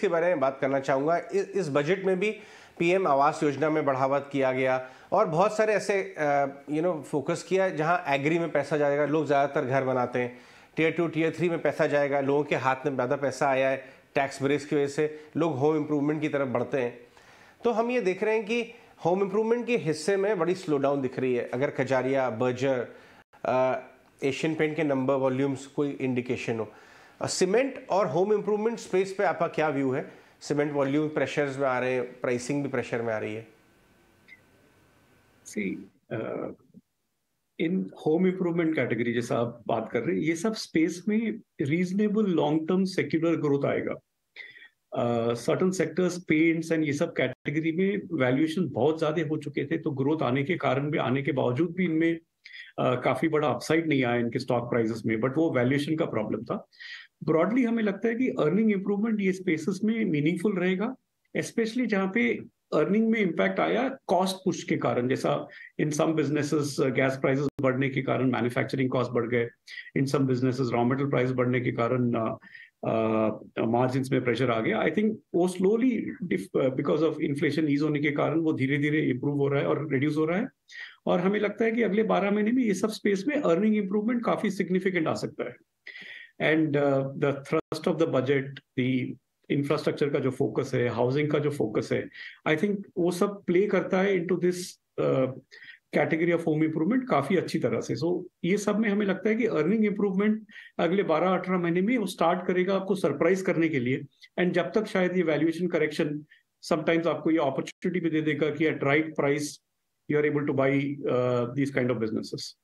के बारे में बात करना चाहूँगा। इस बजट में भी पीएम आवास योजना में बढ़ावा किया गया और बहुत सारे ऐसे फोकस किया जहाँ एग्री में पैसा जाएगा। लोग ज़्यादातर घर बनाते हैं, टियर 2 टियर 3 में पैसा जाएगा, लोगों के हाथ में ज़्यादा पैसा आया है, टैक्स ब्रेक्स की वजह से लोग होम इम्प्रूवमेंट की तरफ बढ़ते हैं। तो हम ये देख रहे हैं कि होम इम्प्रूवमेंट के हिस्से में बड़ी स्लो डाउन दिख रही है। अगर कजारिया, बर्जर, एशियन पेंट के नंबर, वॉल्यूम्स कोई इंडिकेशन हो। सीमेंट और होम इम्प्रूवमेंट स्पेस पे आपका क्या व्यू है? सीमेंट वॉल्यूम प्रेशर्स में आ रहे हैं, प्राइसिंग भी प्रेशर में आ रही है। इन होम इम्प्रूवमेंट कैटेगरी जैसा आप बात कर रहे हैं, ये सब स्पेस में reasonable long term secular growth आएगा। सर्टन सेक्टर्स, पेंट्स एंड ये सब कैटेगरी में वैल्यूएशन बहुत ज्यादा हो चुके थे, तो ग्रोथ आने के बावजूद भी इनमें काफी बड़ा अपसाइड नहीं आया इनके स्टॉक प्राइसेस में, बट वो वैल्यूएशन का प्रॉब्लम था। ब्रॉडली हमें लगता है कि अर्निंग इंप्रूवमेंट ये स्पेसेस में मीनिंगफुल रहेगा, स्पेशली जहां पे अर्निंग में इम्पैक्ट आया कॉस्ट पुश के कारण। जैसा in some businesses gas prices बढ़ने के कारण मैन्युफैक्चरिंग कॉस्ट बढ़ गए, in some businesses raw material price बढ़ने के कारण मार्जिन्स में प्रेशर आ गया। आई थिंक वो slowly because of inflation ease होने के कारण वो धीरे धीरे इंप्रूव हो रहा है और रिड्यूस हो रहा है, और हमें लगता है कि अगले 12 महीने में ये सब स्पेस में अर्निंग इंप्रूवमेंट काफी सिग्निफिकेंट आ सकता है। And the thrust of the budget, the infrastructure का जो फोकस है, हाउसिंग का जो फोकस है, आई थिंक वो सब प्ले करता है into this category of home improvement काफी अच्छी तरह से। सो ये सब में हमें लगता है कि अर्निंग इंप्रूवमेंट अगले 12-18 महीने में वो स्टार्ट करेगा आपको सरप्राइज करने के लिए। एंड जब तक शायद ये वैल्यूएशन करेक्शन समटाइम्स आपको ये अपॉर्चुनिटी भी दे देगा कि at right price you are able to buy these kind of businesses.